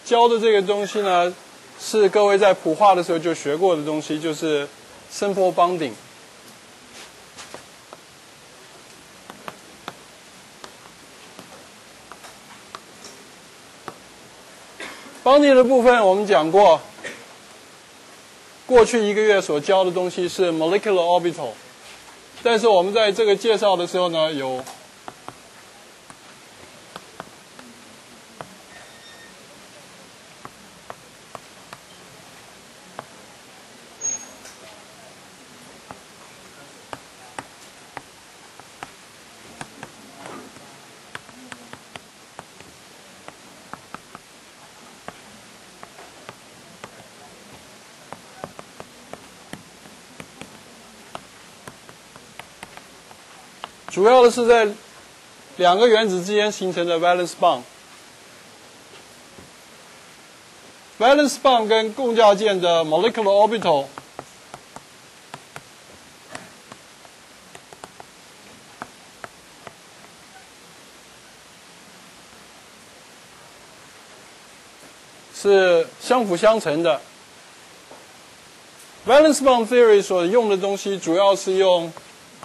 教的这个东西呢，是各位在普化的时候就学过的东西，就是 simple bonding。bonding 的部分我们讲过，过去1个月所教的东西是 molecular orbital， 但是我们在这个介绍的时候呢，有主要的是在2个原子之间形成的 valence bond。valence bond 跟共价键的 molecular orbital 是相辅相成的。valence bond theory 所用的东西主要是用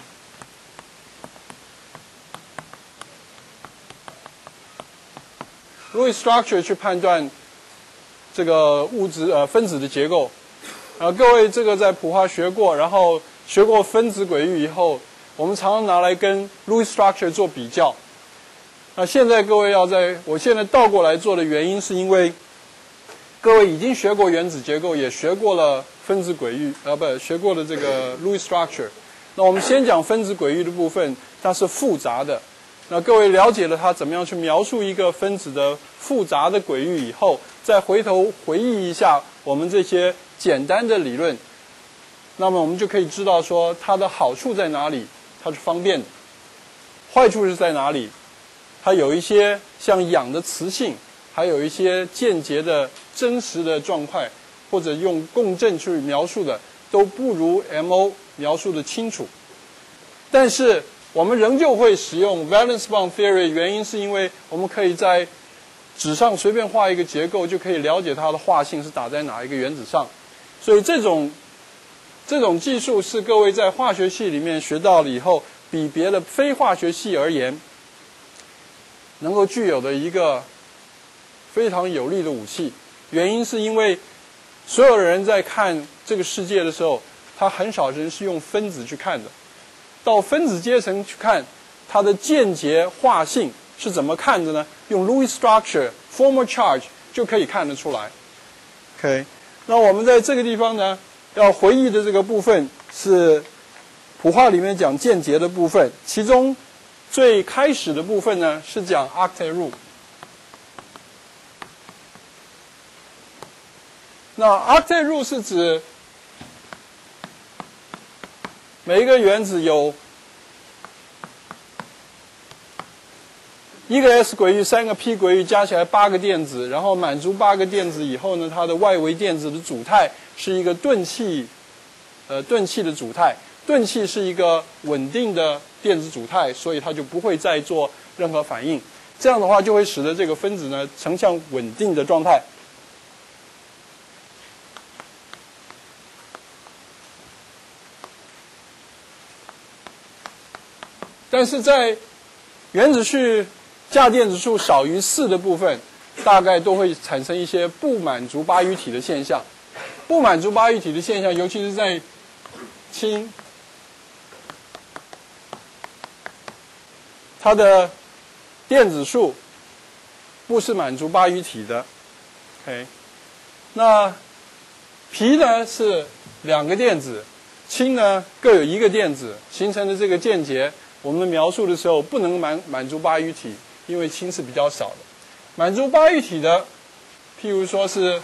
Lewis structure 去判断这个分子的结构。各位这个在普化学过，然后学过分子轨域以后，我们常常拿来跟 Lewis structure 做比较。那现在各位我现在倒过来做的原因，是因为各位已经学过原子结构，也学过了分子轨域，学过了这个 Lewis structure。那我们先讲分子轨域的部分，它是复杂的。那各位了解了它怎么样去描述一个分子的复杂的轨域以后，再回头回忆一下我们这些简单的理论，那么我们就可以知道说它的好处在哪里，它是方便的；坏处是在哪里，它有一些像氧的磁性，还有一些间接的真实的状态，或者用共振去描述的，都不如 MO 描述的清楚。但是我们仍旧会使用 valence bond theory， 原因是因为我们可以在纸上随便画一个结构，就可以了解它的化性是打在哪一个原子上。所以这种技术是各位在化学系里面学到了以后，比别的非化学系而言，能够具有的一个非常有力的武器。原因是因为所有人在看这个世界的时候，他很少人是用分子去看的。到分子阶层去看它的间接化性是怎么看的呢？用 Lewis structure formal charge 就可以看得出来。OK， 那我们在这个地方呢，要回忆的这个部分是普化里面讲间接的部分，其中最开始的部分呢是讲 octet rule。那 octet rule 是指每一个原子有1个 s 轨域、3个 p 轨域，加起来8个电子，然后满足8个电子以后呢，它的外围电子的组态是一个钝气的组态。钝气是一个稳定的电子组态，所以它就不会再做任何反应。这样的话，就会使得这个分子呢呈向稳定的状态。但是在原子序价电子数少于4的部分，大概都会产生一些不满足八隅体的现象。不满足八隅体的现象，尤其是在氢，它的电子数不是满足八隅体的。OK， 那铍呢是2个电子，氢呢各有1个电子，形成的这个间接。我们描述的时候不能满足八隅体，因为氢是比较少的。满足八隅体的，譬如说是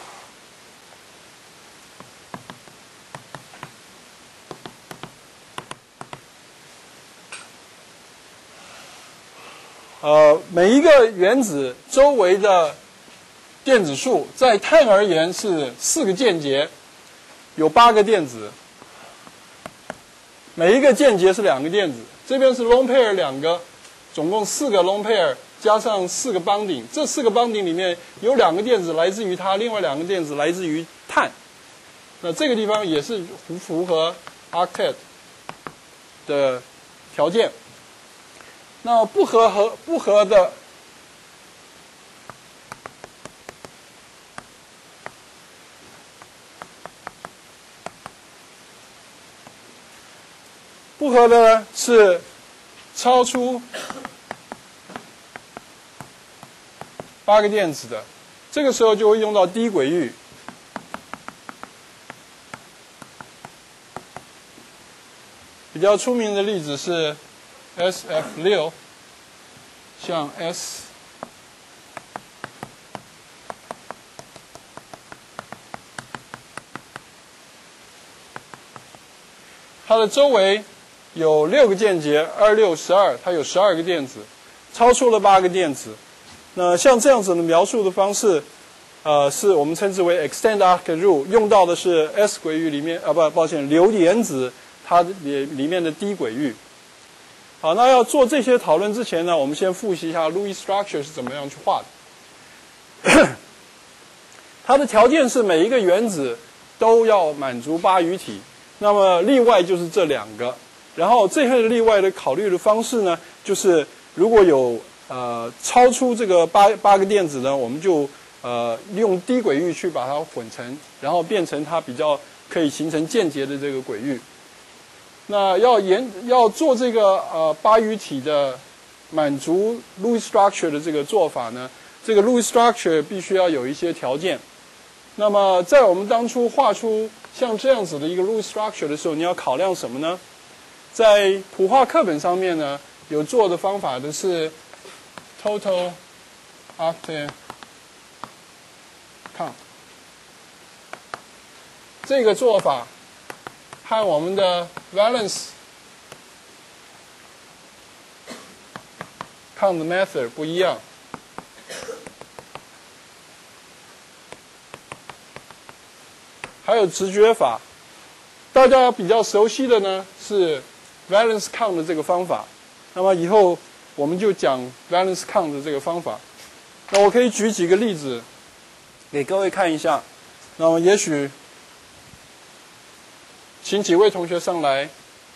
每一个原子周围的电子数，在碳而言是4个间接，有8个电子，每一个间接是2个电子。这边是 lone pair 2个，总共4个 lone pair， 加上4个邦顶，这4个邦顶里面有2个电子来自于它，另外2个电子来自于碳。那这个地方也是符合 octet 的条件。那不合的呢是超出8个电子的，这个时候就会用到低轨域。比较出名的例子是 SF6， 像 S， 它的周围有6个键结，2、6、12，它有12个电子，超出了8个电子。那像这样子的描述的方式，是我们称之为 extend arc rule， 用到的是 S 轨域里面硫原子它里面的低轨域。好，那要做这些讨论之前呢，我们先复习一下 Lewis structure 是怎么样去画的。它的条件是每一个原子都要满足八隅体，那么例外就是这2个。然后这些例外的考虑的方式呢，就是如果有超出这个八个电子呢，我们就用低轨域去把它混成，然后变成它比较可以形成间接的这个轨域。那要做这个八隅体的满足 Lewis structure 的这个做法呢，这个 Lewis structure 必须要有一些条件。那么在我们当初画出像这样子的一个 Lewis structure 的时候，你要考量什么呢？在普化课本上面呢，有做的方法的是 total octet count 这个做法和我们的 valence count method 不一样。还有直觉法，大家比较熟悉的呢是 valence count 的这个方法。那么以后我们就讲 valence count 的这个方法。那我可以举几个例子给各位看一下。那么也许请几位同学上来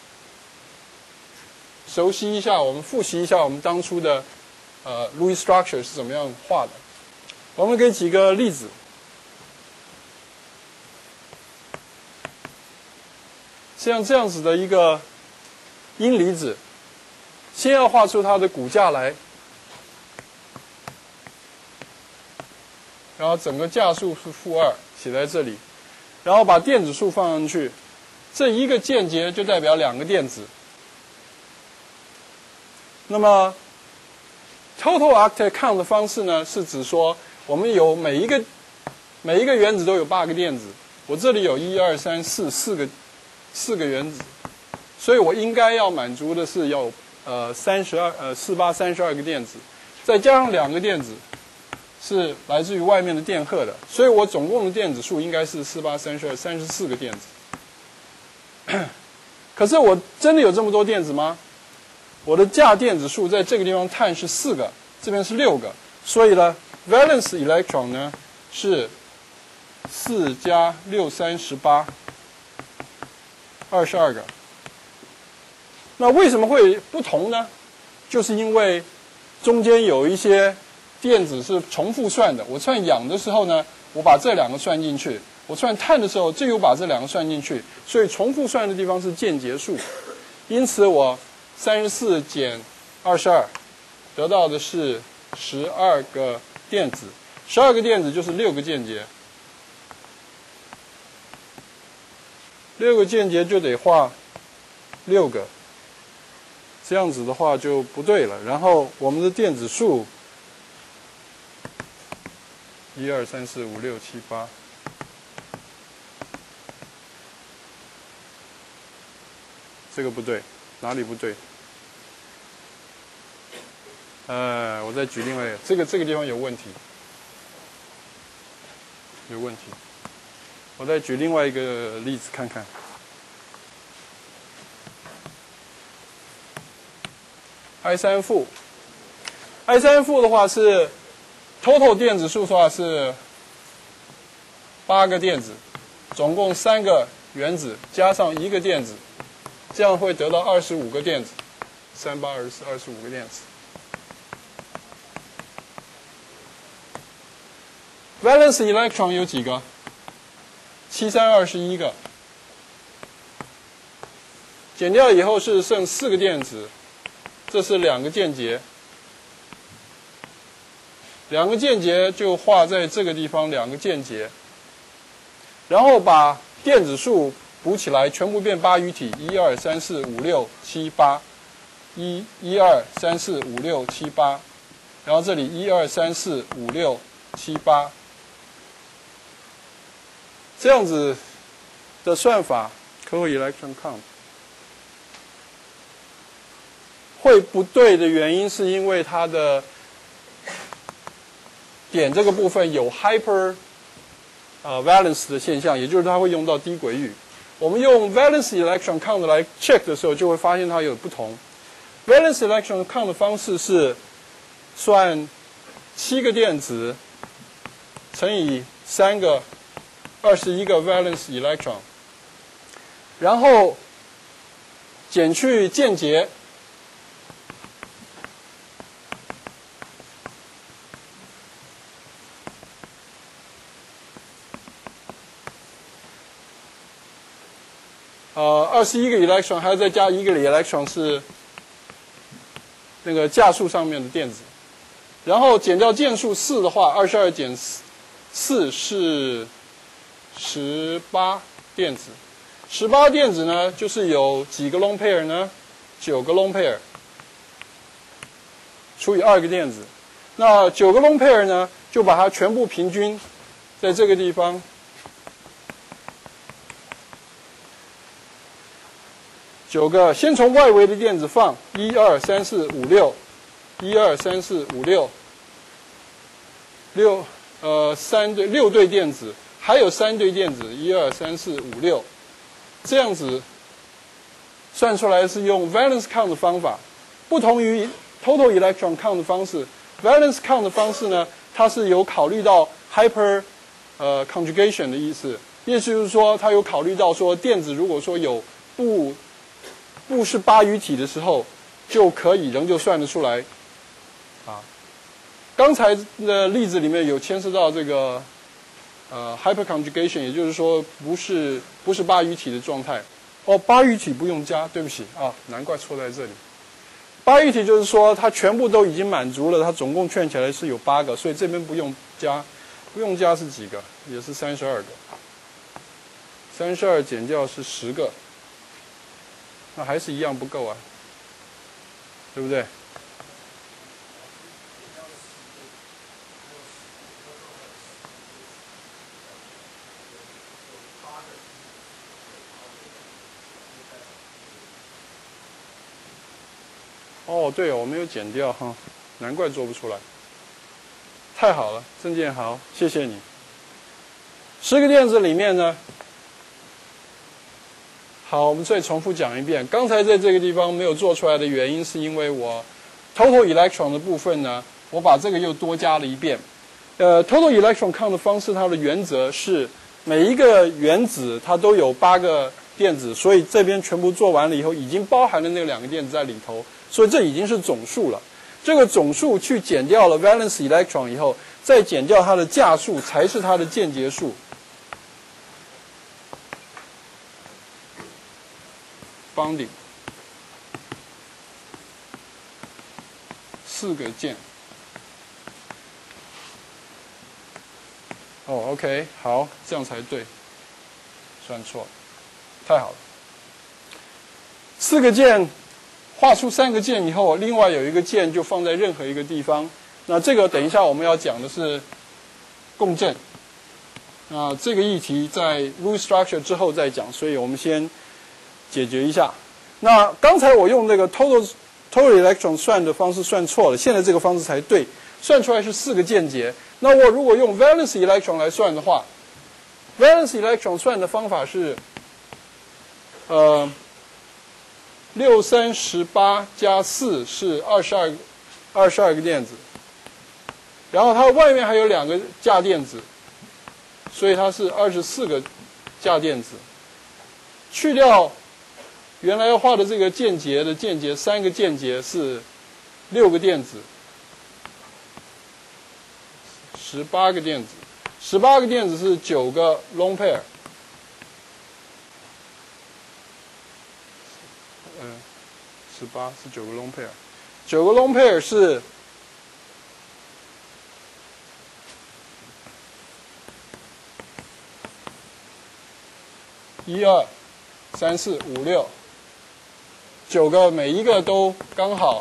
熟悉一下，我们复习一下我们当初的Lewis structure 是怎么样画的。我们给几个例子。像这样子的一个阴离子，先要画出它的骨架来，然后整个价数是-2，写在这里，然后把电子数放上去，这一个键结就代表2个电子。那么 total octet count 的方式呢，是指说我们有每一个原子都有8个电子，我这里有1、2、3、4个原子，所以我应该要满足的是有4832个电子，再加上2个电子是来自于外面的电荷的，所以我总共的电子数应该是34个电子。可是我真的有这么多电子吗？我的价电子数在这个地方碳是4个，这边是6个，所以呢 valence electron 呢是4加6 38。22个。那为什么会不同呢？就是因为中间有一些电子是重复算的。我算氧的时候呢，我把这2个算进去；我算碳的时候，这又把这2个算进去。所以重复算的地方是间结数。因此我34减22得到的是12个电子，12个电子就是6个键结。6个键结就得画6个，这样子的话就不对了。然后我们的电子数1、2、3、4、5、6、7、8，这个不对，哪里不对？我再举另外一个，这个地方有问题，有问题。我再举另外一个例子看看。I3负 I3负的话是 total 电子数的话是8个电子，总共3个原子加上1个电子，这样会得到25个电子，3、8、24，25个电子。Valence electron 有几个？7、3、21个。减掉以后是剩4个电子，这是2个键结。2个键结就画在这个地方，2个键结，然后把电子数补起来，全部变8隅体，1、2、3、4、5、6、7、8，1、1、2、3、4、5、6、7、8，然后这里1、2、3、4、5、6、7、8，这样子的算法 ，total electron count 会不对的原因是因为它的点这个部分有 hyper valence 的现象，也就是它会用到低轨域。我们用 valence electron count 来 check 的时候，就会发现它有不同。valence electron count 的方式是算7个电子乘以3个21个 valence electron， 然后减去键结。21个 electron 还要再加1个 electron 是那个价数上面的电子，然后减掉键数4的话，22减4是18电子。18电子呢，就是有几个 lone pair 呢？9个 lone pair 除以2个电子。那9个 lone pair 呢，就把它全部平均在这个地方。9个，先从外围的电子放1、2、3、4、5、6，1、2、3、4、5、6，6对电子，还有3对电子，1、2、3、4、5、6，这样子算出来是用 valence count 的方法，不同于 total electron count 的方式。valence count 的方式呢，它是有考虑到 hyper conjugation 的意思，意思就是说，它有考虑到说电子如果说有不是8隅体的时候，就可以仍旧算得出来。刚才的例子里面有牵涉到这个hyperconjugation， 也就是说不是8隅体的状态。8隅体不用加，对不起啊，难怪错在这里。8隅体就是说它全部都已经满足了，它总共圈起来是有8个，所以这边不用加，不用加是几个？也是32个。32减掉是10个。那还是一样不够啊，对不对？哦，对哦，我没有减掉哈，难怪做不出来。太好了，郑建豪，谢谢你。10个电子里面呢？好，我们再重复讲一遍。刚才在这个地方没有做出来的原因，是因为我 total electron 的部分呢，我把这个又多加了一遍。total electron count 的方式，它的原则是每一个原子它都有8个电子，所以这边全部做完了以后，已经包含了那2个电子在里头，所以这已经是总数了。这个总数去减掉了 valence electron 以后，再减掉它的价数，才是它的键结数。bonding 4个键。OK， 好，这样才对，算错了，太好了。4个键画出3个键以后，另外有一个键就放在任何一个地方。那这个等一下我们要讲的是共振。那这个议题在 root structure 之后再讲，所以我们先解决一下。那刚才我用那个 total electron 算的方式算错了，现在这个方式才对，算出来是4个键结。那我如果用 valence electron 来算的话 ，valence electron 算的方法是6、3、18加4是22 22个电子，然后它外面还有2个价电子，所以它是24个价电子。去掉原来要画的这个间接的间接，3个间接是6个电子，18个电子，18个电子是9个 lone pair。18是9个 lone pair，9个 lone pair 是1、2、3、4、5、6。9个每一个都刚好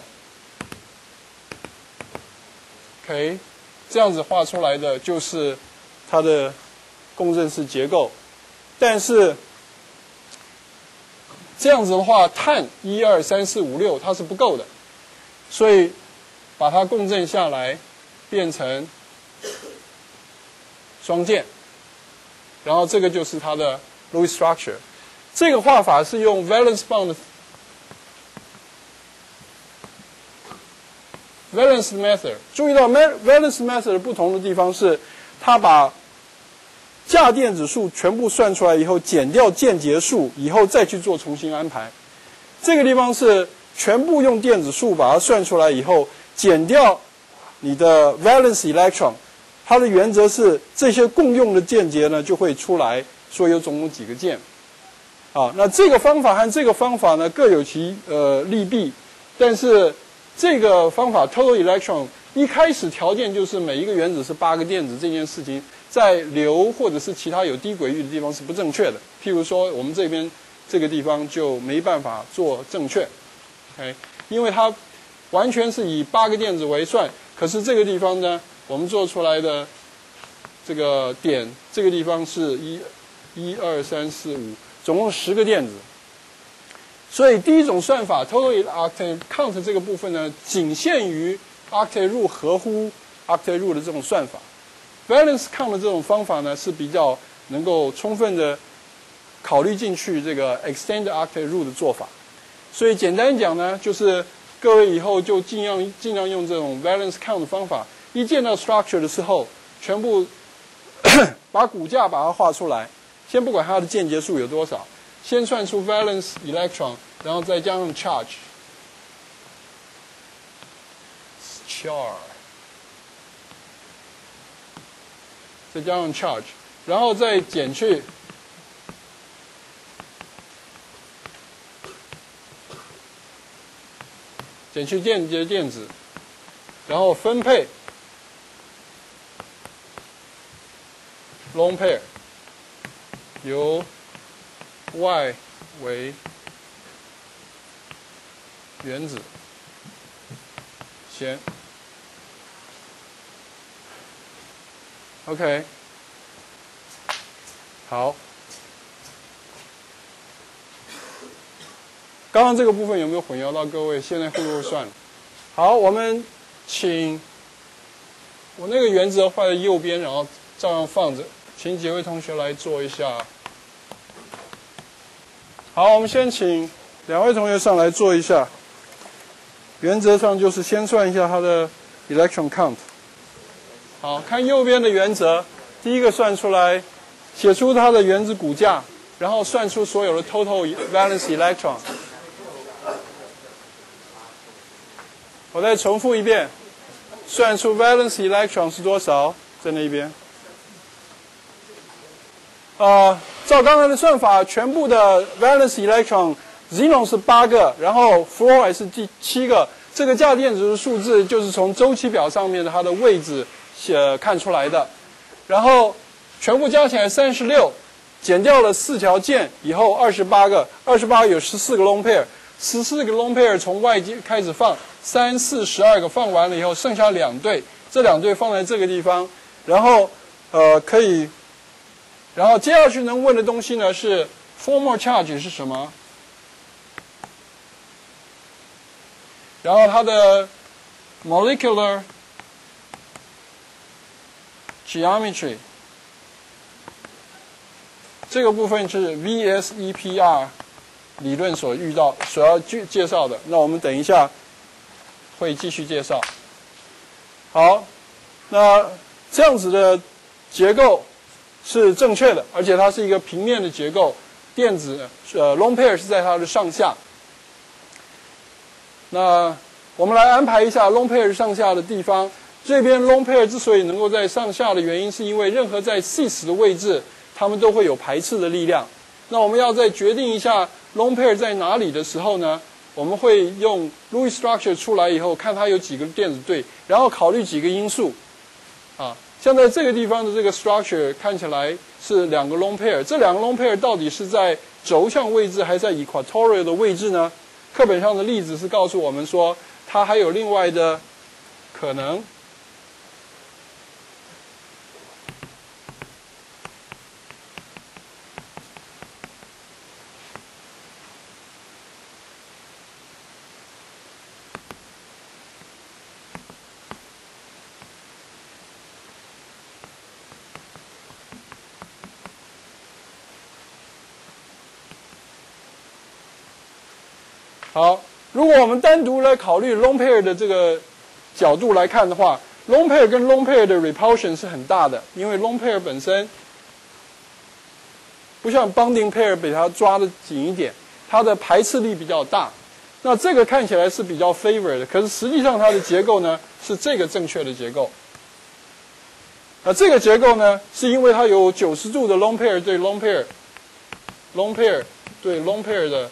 ，OK， 这样子画出来的就是它的共振式结构。但是这样子的话，碳1、2、3、4、5、6它是不够的，所以把它共振下来，变成双键，然后这个就是它的 Lewis structure。这个画法是用 valence bond valence method， 注意到 valence method 的不同的地方是，它把价电子数全部算出来以后，减掉间接数以后再去做重新安排。这个地方是全部用电子数把它算出来以后，减掉你的 valence electron， 它的原则是这些共用的间接呢就会出来，说有总共几个键。啊，那这个方法和这个方法呢各有其利弊，但是这个方法 total electron 一开始条件就是每一个原子是8个电子，这件事情在硫或者是其他有低轨域的地方是不正确的。譬如说我们这边这个地方就没办法做正确 ，OK， 因为它完全是以8个电子为算，可是这个地方呢，我们做出来的这个点，这个地方是1、2、3、4、5，总共10个电子。所以第一种算法 total octet count 这个部分呢，仅限于 octet rule 合乎 octet rule 的这种算法。valence count 的这种方法呢，是比较能够充分的考虑进去这个 extended octet rule 的做法。所以简单讲呢，就是各位以后就尽量用这种 valence count 的方法，一见到 structure 的时候，全部把骨架把它画出来，先不管它的间接数有多少。先算出 valence electron， 然后再加上 charge， 再加上 charge， 然后再减去间接电子，然后分配 lone pair， 由Y 为原子先 ，OK， 好，刚刚这个部分有没有混淆到各位？现在会不会算？好，我们请我那个原则画在右边，然后照样放着，请几位同学来做一下。好，我们先请2位同学上来做一下。原则上就是先算一下它的 electron count。好，看右边的原则，第一个算出来，写出它的原子骨架，然后算出所有的 total valence electron。我再重复一遍，算出 valence electron 是多少，在那边。照刚才的算法，全部的 valence electron xenon 是8个，然后 fluoride 是第7个。这个价电子的数字就是从周期表上面的它的位置看出来的。然后全部加起来36，减掉了4条键以后28个，28有14个 lone pair，14个 lone pair 从外接开始放，3、4、12个放完了以后，剩下2对，这2对放在这个地方，然后可以。然后接下去能问的东西呢是 formal charge 是什么？然后它的 molecular geometry 这个部分是 VSEPR 理论所要介绍的。那我们等一下会继续介绍。 好，那这样子的结构是正确的，而且它是一个平面的结构，电子lone pair 是在它的上下。那我们来安排一下 lone pair 上下的地方。这边 lone pair 之所以能够在上下的原因，是因为任何在 cis 的位置，它们都会有排斥的力量。那我们要在决定一下 lone pair 在哪里的时候呢，我们会用 Lewis structure 出来以后，看它有几个电子对，然后考虑几个因素。像在这个地方的这个 structure 看起来是两个 lone pair， 这两个 lone pair 到底是在轴向位置还是在 equatorial 的位置呢？课本上的例子是告诉我们说，它还有另外的可能。好，如果我们单独来考虑 lone pair 的这个角度来看的话 ，lone pair 跟 lone pair 的 repulsion 是很大的，因为 lone pair 本身不像 bonding pair 比它抓得紧一点，它的排斥力比较大。那这个看起来是比较 favor 的，可是实际上它的结构呢是这个正确的结构。那这个结构呢，是因为它有90度的 lone pair 对 lone pair，lone pair 对 lone pair 的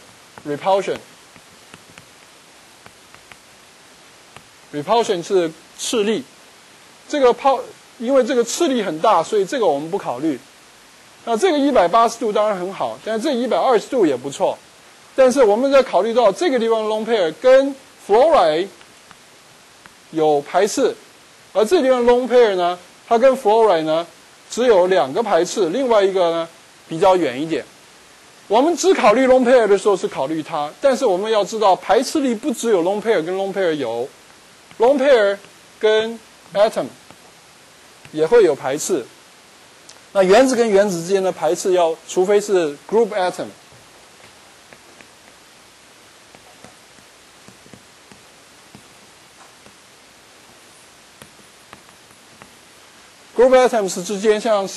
repulsion。repulsion 是斥力，这个因为这个斥力很大，所以这个我们不考虑。那这个180度当然很好，但是这120度也不错。但是我们在考虑到这个地方的 lone pair 跟 fluoride 有排斥，而这地方的 lone pair 呢，它跟 fluoride 呢只有2个排斥，另外一个呢比较远一点。我们只考虑 lone pair 的时候是考虑它，但是我们要知道排斥力不只有 lone pair 跟 lone pair 有。lone pair 跟 atom 也会有排斥，那原子跟原子之间的排斥除非是 group atom。group atoms 之间像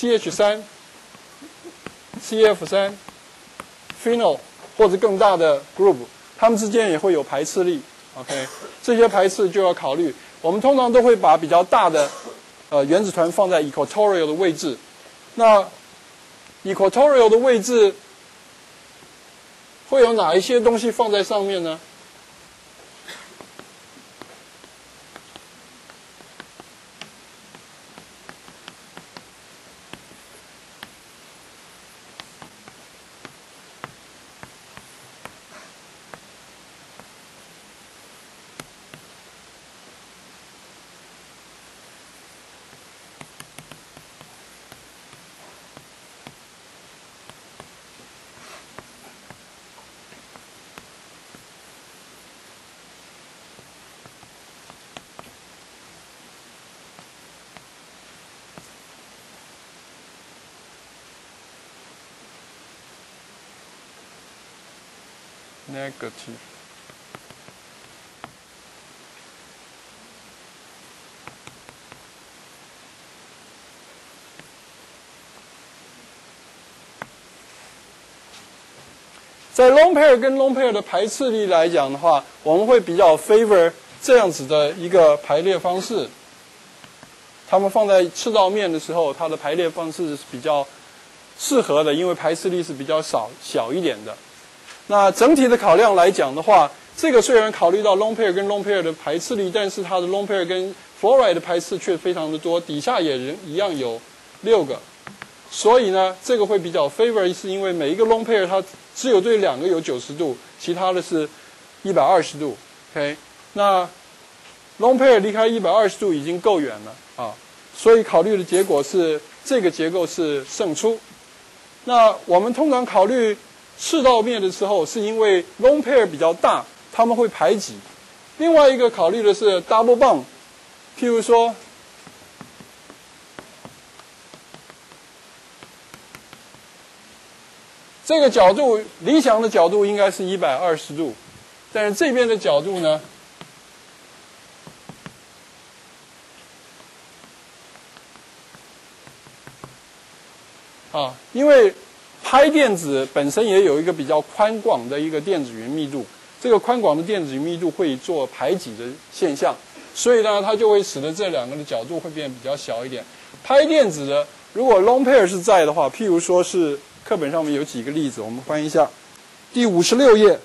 CH3、CF3、phenol 或者更大的 group， 它们之间也会有排斥力。OK， 这些排斥就要考虑。我们通常都会把比较大的原子团放在 equatorial 的位置。那 equatorial 的位置会有哪一些东西放在上面呢？negative。在 lone pair 跟 lone pair 的排斥力来讲的话，我们会比较 favor 这样子的一个排列方式。它们放在赤道面的时候，它的排列方式是比较适合的，因为排斥力是比较小一点的。那整体的考量来讲的话，这个虽然考虑到 lone pair 跟 lone pair 的排斥力，但是它的 lone pair 跟 fluoride 的排斥却非常的多，底下也一样有6个。所以呢，这个会比较 favor， 是因为每一个 lone pair 它只有对2个有90度，其他的是120度。OK， 那 lone pair 离开120度已经够远了啊，所以考虑的结果是这个结构是胜出。那我们通常考虑赤道面的时候，是因为 lone pair 比较大，它们会排挤。另外一个考虑的是 double bond， 譬如说，这个角度理想的角度应该是120度，但是这边的角度呢因为拍电子本身也有一个比较宽广的一个电子云密度，这个宽广的电子云密度会做排挤的现象，所以呢，它就会使得这两个的角度会变得比较小一点。拍电子的，如果 lone pair 是在的话，譬如说是课本上面有几个例子，我们翻一下，第56页。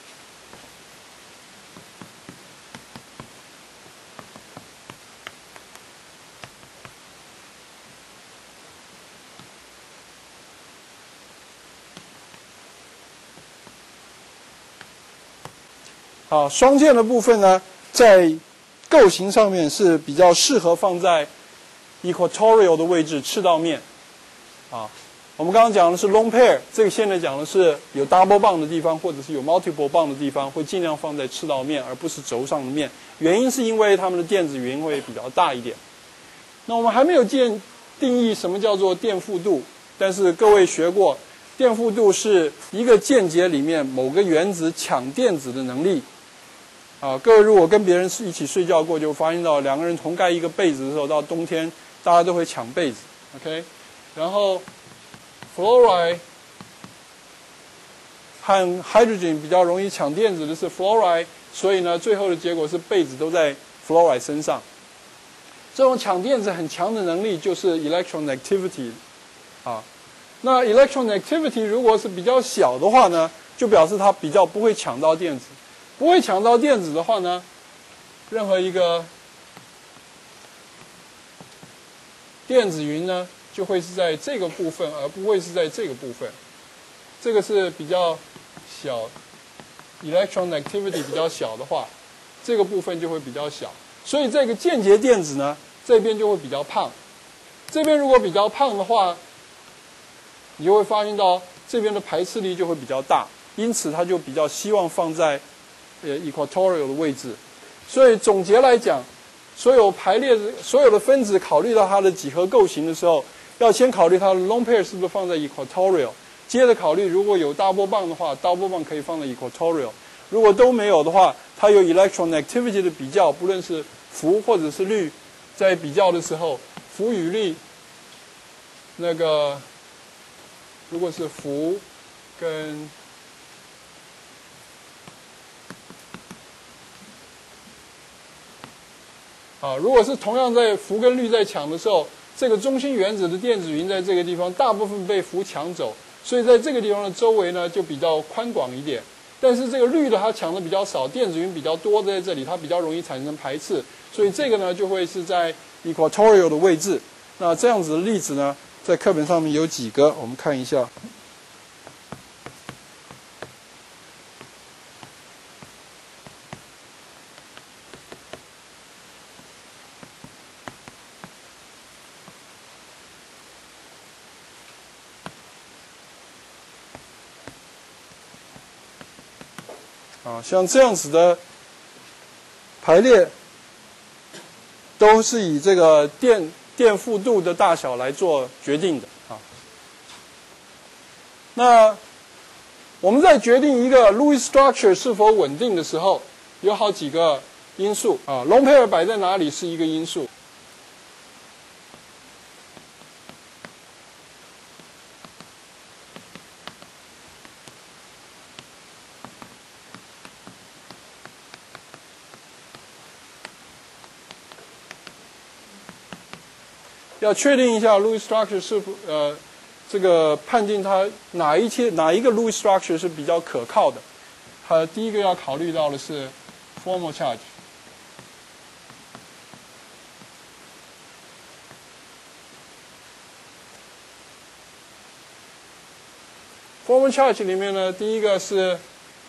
好，双键的部分呢，在构型上面是比较适合放在 equatorial 的位置，赤道面。我们刚刚讲的是 lone pair， 这个现在讲的是有 double bond 的地方，或者是有 multiple bond 的地方，会尽量放在赤道面，而不是轴上的面。原因是因为它们的电子云会比较大一点。那我们还没有定义什么叫做电负度，但是各位学过，电负度是一个键结里面某个原子抢电子的能力。各位如果跟别人一起睡觉过，就发现到两个人同盖一个被子的时候，到冬天大家都会抢被子 ，OK？ 然后 fluoride 和 hydrogen 比较容易抢电子的是 fluoride， 所以呢，最后的结果是被子都在 fluoride 身上。这种抢电子很强的能力就是 electronegativity 那 electronegativity 如果是比较小的话呢，就表示它比较不会抢到电子。不会抢到电子的话呢，任何一个电子云呢，就会是在这个部分，而不会是在这个部分。这个是比较小 ，electronegativity 比较小的话，这个部分就会比较小。所以这个间接电子呢，这边就会比较胖。这边如果比较胖的话，你就会发现到这边的排斥力就会比较大，因此它就比较希望放在equatorial 的位置。所以总结来讲，所有的分子考虑到它的几何构型的时候，要先考虑它的 lone pair 是不是放在 equatorial， 接着考虑如果有 double bond 的话 ，double bond 可以放在 equatorial， 如果都没有的话，它有 electronegativity 的比较，不论是氟或者是氯，在比较的时候，氟与氯，如果是氟跟如果是同样在氟跟氯在抢的时候，这个中心原子的电子云在这个地方大部分被氟抢走，所以在这个地方的周围呢就比较宽广一点。但是这个氯的它抢的比较少，电子云比较多在这里，它比较容易产生排斥，所以这个呢就会是在 equatorial 的位置。那这样子的例子呢，在课本上面有几个，我们看一下。像这样子的排列，都是以这个电负度的大小来做决定的那我们在决定一个 Lewis structure 是否稳定的时候，有好几个因素lone pair 摆在哪里是一个因素。要确定一下 Lewis structure 是否这个判定它哪一个 Lewis structure 是比较可靠的。第一个要考虑到的是 formal charge。formal charge 里面呢，第一个是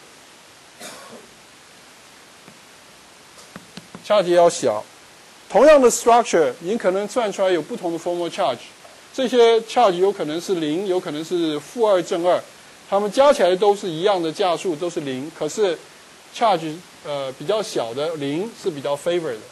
charge 要小。同样的 structure， 你可能算出来有不同的 formal charge， 这些 charge 有可能是0，有可能是-2正2，它们加起来都是一样的价数，都是0，可是 charge 比较小的0是比较 favor 的。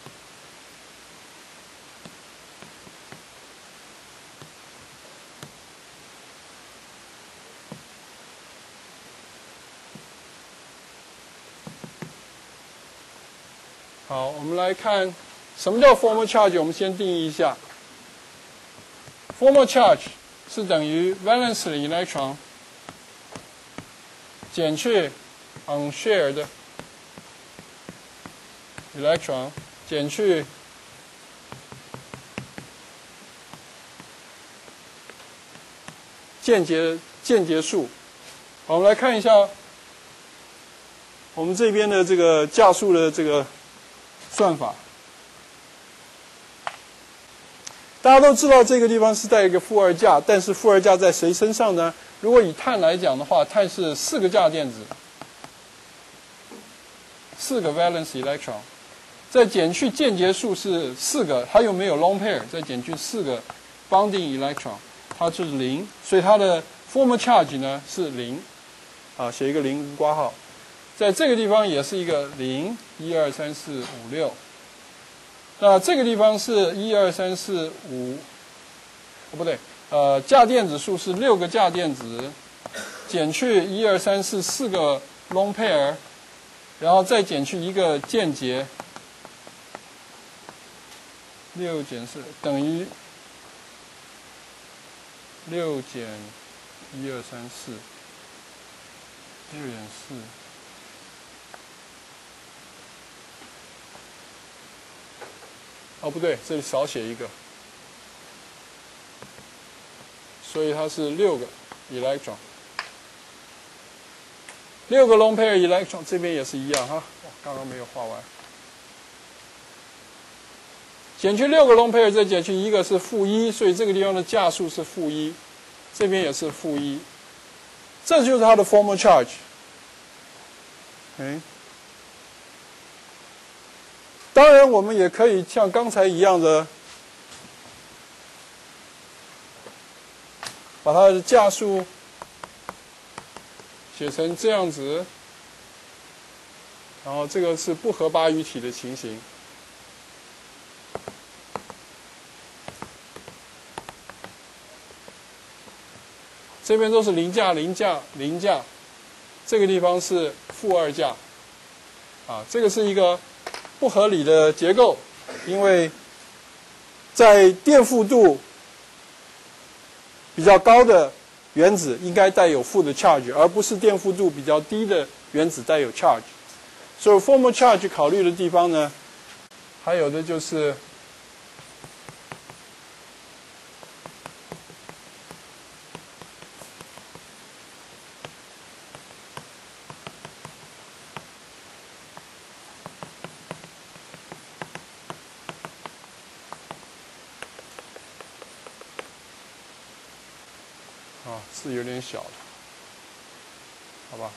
好，我们来看什么叫 formal charge， 我们先定义一下。formal charge 是是等于 valence electron 减去 unshared electron 减去间接数。好，我们来看一下我们这边的这个价数的这个算法。大家都知道这个地方是带一个负2价，但是负2价在谁身上呢？如果以碳来讲的话，碳是4个价电子，4个 valence electron， 再减去间接数是4个，它又没有 lone pair， 再减去4个 bonding electron， 它就是0，所以它的 formal charge 呢是0，啊，写一个0括号，在这个地方也是一个0，1、2、3、4、5、6。那这个地方是1、2、3、4、5，哦不对，价电子数是6个价电子，减去1、2、3、4 4个 lone pair， 然后再减去1个间接，6减4等于6减1、2、3、4，6减4。哦，不对，这里少写一个，所以它是6个 electron， 6个 lone pair electron， 这边也是一样哈，刚刚没有画完。减去6个 lone pair， 再减去1个是-1，所以这个地方的价数是-1，这边也是-1，这就是它的 formal charge。当然，我们也可以像刚才一样的，把它的价数写成这样子，然后这个是不合八隅体的情形。这边都是0价、0价、0价，这个地方是-2价，啊，这个是一个不合理的结构，因为在电负度比较高的原子应该带有负的 charge， 而不是电负度比较低的原子带有 charge。所以 formal charge 考虑的地方呢，还有的就是字有点小的，好吧？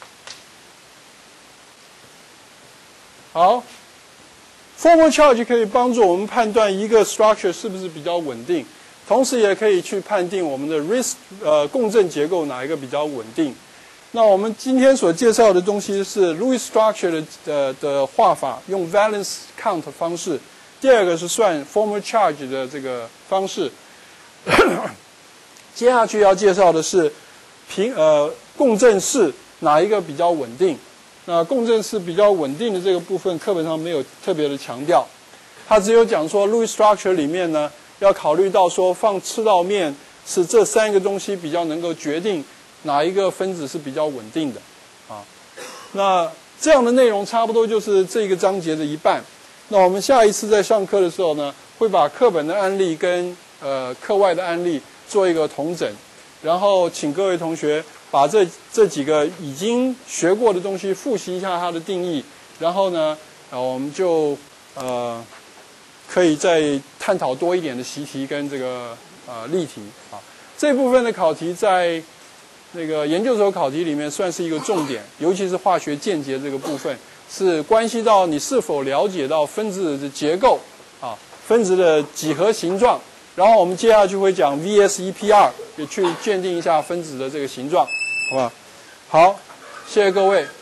好 ，formal charge 可以帮助我们判断一个 structure 是不是比较稳定，同时也可以去判定我们的 risk 共振结构哪一个比较稳定。那我们今天所介绍的东西是 Lewis structure 的画法，用 valence count 方式。第二个是算 formal charge 的这个方式。接下去要介绍的是共振式哪一个比较稳定？那共振式比较稳定的这个部分，课本上没有特别的强调，它只有讲说 Lewis structure 里面呢，要考虑到说放赤道面是这3个东西比较能够决定哪一个分子是比较稳定的啊。那这样的内容差不多就是这个章节的一半。那我们下一次在上课的时候呢，会把课本的案例跟课外的案例做一个统整，然后请各位同学把这几个已经学过的东西复习一下它的定义，然后呢，我们就可以再探讨多一点的习题跟这个例题啊。这部分的考题在那个研究所考题里面算是一个重点，尤其是化学间接这个部分，是关系到你是否了解到分子的结构啊，分子的几何形状。然后我们接下去会讲 VS-EPR， 也去鉴定一下分子的这个形状，好吧？好，谢谢各位。